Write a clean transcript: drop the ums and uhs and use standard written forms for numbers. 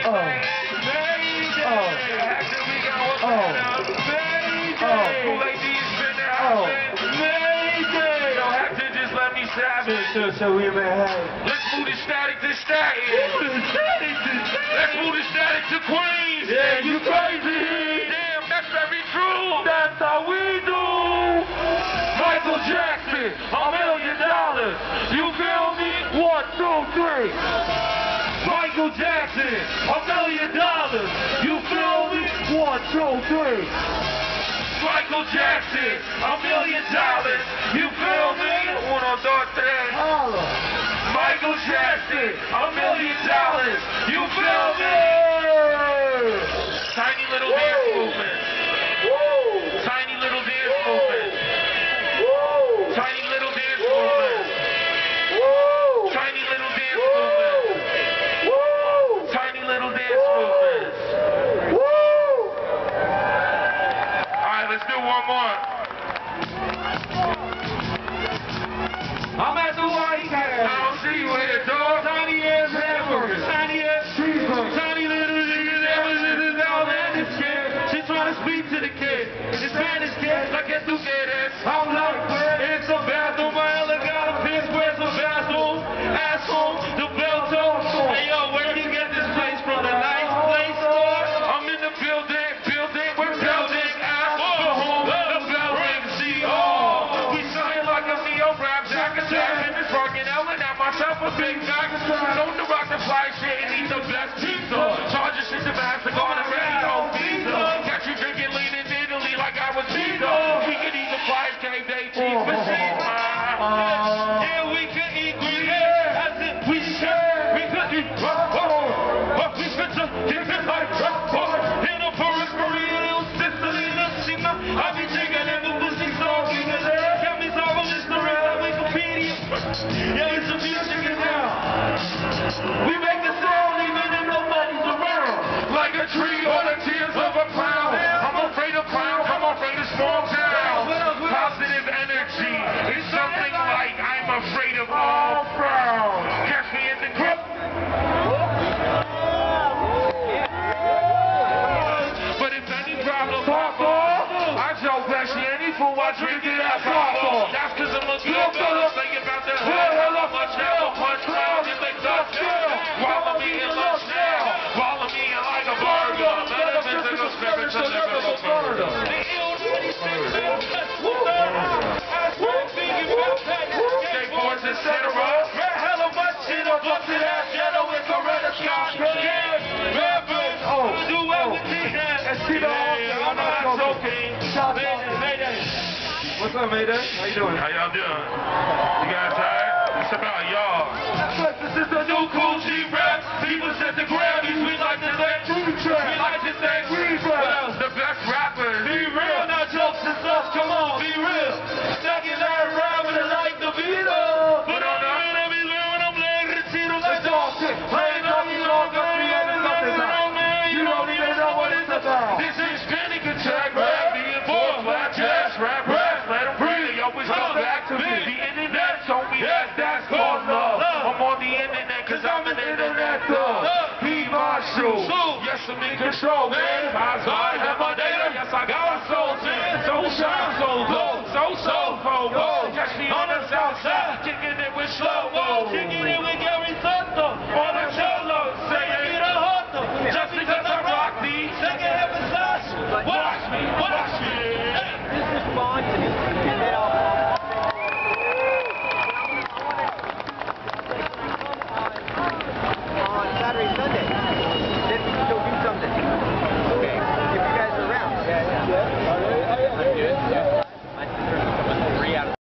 So we may have. Let's move the static to static. Let's move the static to Queens. Yeah, you crazy. Damn, that's very true. That's how we do. Michael Jackson, $1 million. You feel me? 1, 2, 3. Michael Jackson, $1 million. You feel me? 1, 2, 3. Michael Jackson, $1 million. You feel me? 1, 2, 3. Michael Jackson, $1 million. You feel me? Tiny little dance movement. Tiny little dance movement. Tiny little dance movement. Tiny little dance movement. Tiny little dance movement. Alright, let's do one more. I'm at the White House. I don't see you here, dog. Tiny ass hamburgers. Tiny ass cheeseburgers. Tiny little niggas out there in this kid. She trying to speak to the kid. The Spanish kid, like que tú quieres. I'm like, it's a bathroom. I only got a piss. Where's the bathroom? Asshole, the bell toll. Hey yo, where do you get this place from? The nice place store? I'm in the building. We're building. Ask for home. The bell rings. See, oh, we sound like a neo rap jacket. In this fucking Ellen, at myself a big bag. Don't the rock the fly shit and eat the best pizza. Charge your shit to master garden ready on pizza. Catch you drinking lean in Italy like I was pizza. We could eat the 5K day cheese machine. Yeah, we could eat green. As if we share. We could eat but we could just keep it like in a periphery, little Sicily, Lucina. I be taking in the pussy song. Tell me some of this story on Wikipedia. Yeah, it's a music in now. We make the sound even if nobody's around. Like a tree or the tears of a clown. I'm afraid of clowns. I'm afraid of small towns. Positive energy. It's something like I'm afraid of all frowns. Catch me in the grip. But if any problem pop off, I joke that she any fool I drink it at pop off. That's cause I'm a good fella. Think about the hell of much now. Punch clown in the dust now. While I'm eating lunch now. While I'm eating like a burger. Metaphysical spiritual lyrical murder. Skateboards, etc. Hell of much shit up to that ghetto with a red sky. Do everything. I'm not joking. Mayday. What's up, Mayday? How you doing? How y'all doing? You guys tired? It's about y'all. This is the new cool G-Rap. People said the Grammys. We like to say we like to say G-Rap. The best rappers. Be real, not jokes and stuff. Come on, be real. Second that rap with a like the Beatles. But on the other be real when I'm laying the Tito like dog shit. Playing up the dog, you don't even know what it's about. This is Panic Attack rap. Being bored, black jazz, rap. Let them breathe. They always come back to me. The internet told me that's called love. I'm on the internet cause I'm an internet thug. Be my shoe. Yes, I'm in control, man. I have my data. Yes, I got my soul, man. So shine, so low, so soulful. Catch me on the south side, kicking it with slow-mo.